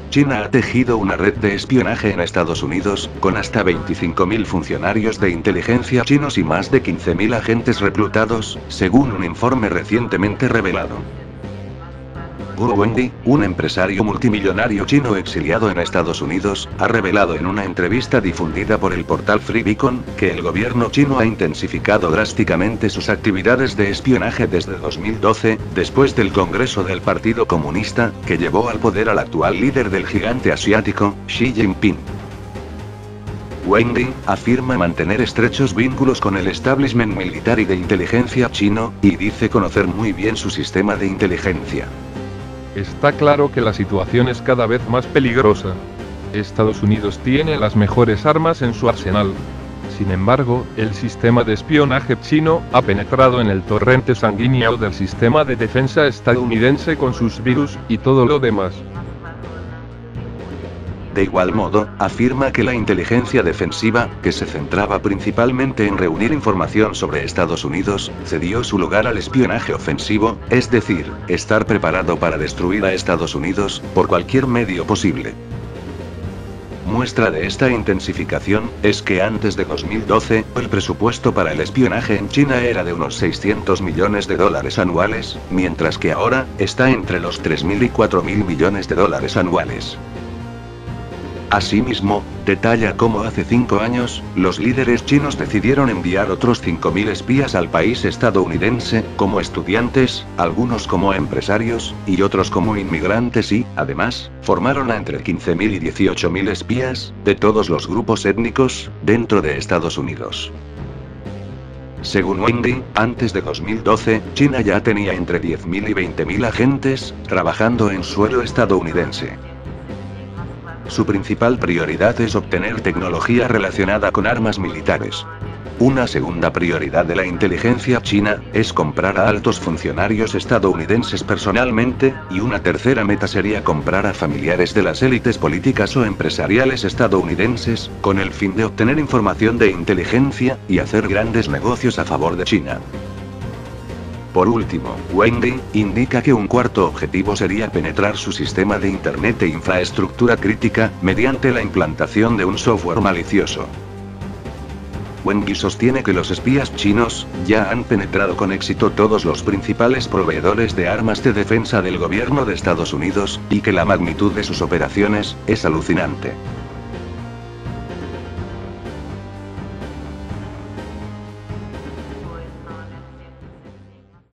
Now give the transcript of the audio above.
China ha tejido una red de espionaje en Estados Unidos, con hasta 25.000 funcionarios de inteligencia chinos y más de 15.000 agentes reclutados, según un informe recientemente revelado. Guo Wendy, un empresario multimillonario chino exiliado en Estados Unidos, ha revelado en una entrevista difundida por el portal Free Beacon, que el gobierno chino ha intensificado drásticamente sus actividades de espionaje desde 2012, después del Congreso del Partido Comunista, que llevó al poder al actual líder del gigante asiático, Xi Jinping. Wendy afirma mantener estrechos vínculos con el establishment militar y de inteligencia chino, y dice conocer muy bien su sistema de inteligencia. Está claro que la situación es cada vez más peligrosa. Estados Unidos tiene las mejores armas en su arsenal. Sin embargo, el sistema de espionaje chino ha penetrado en el torrente sanguíneo del sistema de defensa estadounidense con sus virus y todo lo demás. De igual modo, afirma que la inteligencia defensiva, que se centraba principalmente en reunir información sobre Estados Unidos, cedió su lugar al espionaje ofensivo, es decir, estar preparado para destruir a Estados Unidos, por cualquier medio posible. Muestra de esta intensificación, es que antes de 2012, el presupuesto para el espionaje en China era de unos $600 millones anuales, mientras que ahora, está entre los 3.000 y 4.000 millones de dólares anuales. Asimismo, detalla cómo hace 5 años, los líderes chinos decidieron enviar otros 5.000 espías al país estadounidense, como estudiantes, algunos como empresarios, y otros como inmigrantes y, además, formaron a entre 15.000 y 18.000 espías, de todos los grupos étnicos, dentro de Estados Unidos. Según Wendy, antes de 2012, China ya tenía entre 10.000 y 20.000 agentes, trabajando en suelo estadounidense. Su principal prioridad es obtener tecnología relacionada con armas militares. Una segunda prioridad de la inteligencia china es comprar a altos funcionarios estadounidenses personalmente, y una tercera meta sería comprar a familiares de las élites políticas o empresariales estadounidenses, con el fin de obtener información de inteligencia y hacer grandes negocios a favor de China. Por último, Wendy indica que un cuarto objetivo sería penetrar su sistema de Internet e infraestructura crítica, mediante la implantación de un software malicioso. Wendy sostiene que los espías chinos ya han penetrado con éxito todos los principales proveedores de armas de defensa del gobierno de Estados Unidos, y que la magnitud de sus operaciones es alucinante.